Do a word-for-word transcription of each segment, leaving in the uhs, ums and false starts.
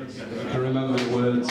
I remember the words.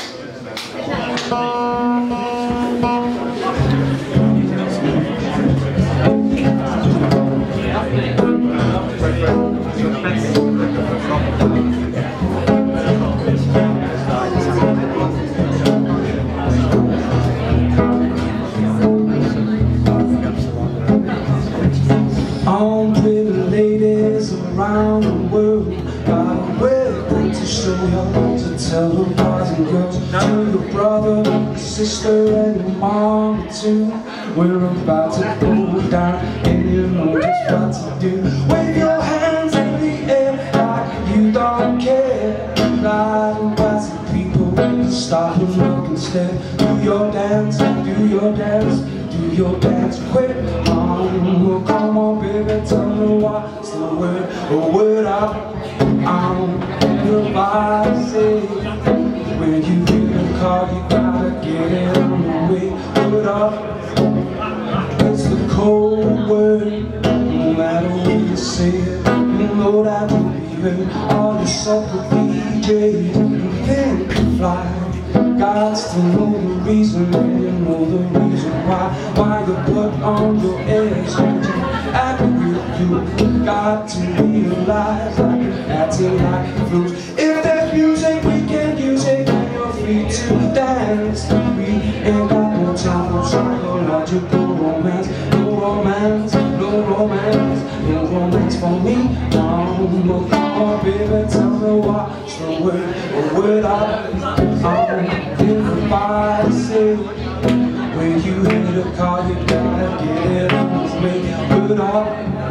All pretty ladies around the world got a wedding to show you, to tell the boys and girls, to your brother, your sister, and your mom too. We're about to go down, and you know just what to do. Wave your hands in the air like you don't care. Gliding past the people, stop and look instead. Do your dance, do your dance, do your dance quick. Um, come on, baby, tell me what's the word, a word up. Um, your body say, when you hear the call, you gotta get it on the way. Word up, it's the cold word. No matter what you say it, you know that will be heard. All the sucker D Js, you think you fly. Gots to know the reason, and you know the reason why. Why you put on your edge, acting with you. Got to realize that you're acting like the blues. If there's music, we can use it. And you're free to dance. We ain't got no time for psychological romance. No romance, no romance, no romance for me. No, come on, baby, tell me what's the word, a word up. Everybody say, when you hear the call, you gotta get it on the way. Put up.